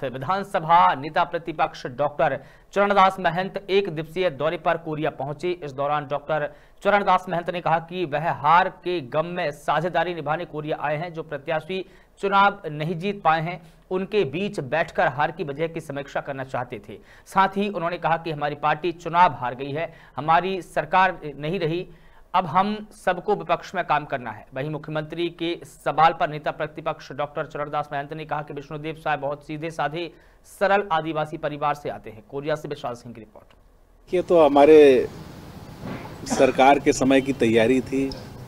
स्थित विधानसभा नेता प्रतिपक्ष डॉक्टर चरणदास महंत एक दिवसीय दौरे पर कोरिया पहुंचे। इस दौरान डॉक्टर चरणदास महंत ने कहा कि वह हार के गम में साझेदारी निभाने कोरिया आए हैं। जो प्रत्याशी चुनाव नहीं जीत पाए हैं उनके बीच बैठकर हार की वजह की समीक्षा करना चाहते थे। साथ ही उन्होंने कहा कि हमारी पार्टी चुनाव हार गई है, हमारी सरकार नहीं रही, अब हम सबको विपक्ष में काम करना है। वहीं मुख्यमंत्री के सवाल पर नेता प्रतिपक्ष डॉक्टर चरणदास महंत ने कहा कि विष्णुदेव साय बहुत सीधे साधे सरल आदिवासी परिवार से आते हैं। कोरिया से विशाल सिंह की रिपोर्ट। ये तो हमारे सरकार के समय की तैयारी थी।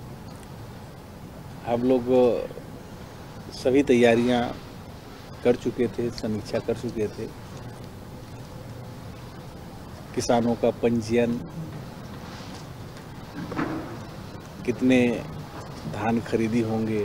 हम लोग सभी तैयारियां कर चुके थे, समीक्षा कर चुके थे। किसानों का पंजीयन, कितने धान खरीदी होंगे,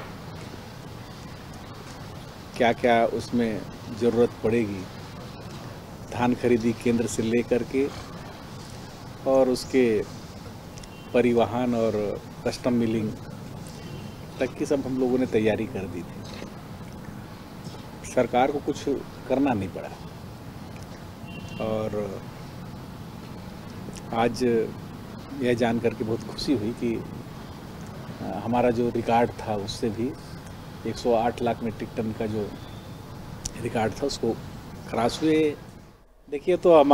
क्या क्या उसमें ज़रूरत पड़ेगी, धान खरीदी केंद्र से लेकर के और उसके परिवहन और कस्टम मिलिंग तक की सब हम लोगों ने तैयारी कर दी थी। सरकार को कुछ करना नहीं पड़ा और आज यह जान करके बहुत खुशी हुई कि हमारा जो रिकॉर्ड था उससे भी 108 लाख मीट्रिक टन का जो रिकॉर्ड था उसको क्रॉस हुए। देखिए तो